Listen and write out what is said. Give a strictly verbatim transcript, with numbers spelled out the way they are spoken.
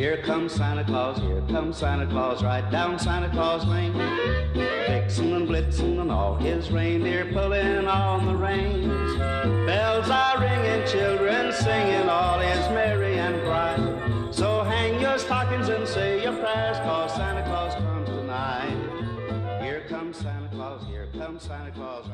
Here comes Santa Claus, here comes Santa Claus, right down Santa Claus Lane. Vixen and Blitzen and all his reindeer pulling on the reins. Bells are ringing, children singing, all is merry and bright. So hang your stockings and say your prayers, 'cause Santa Claus comes tonight. Here comes Santa Claus, here comes Santa Claus.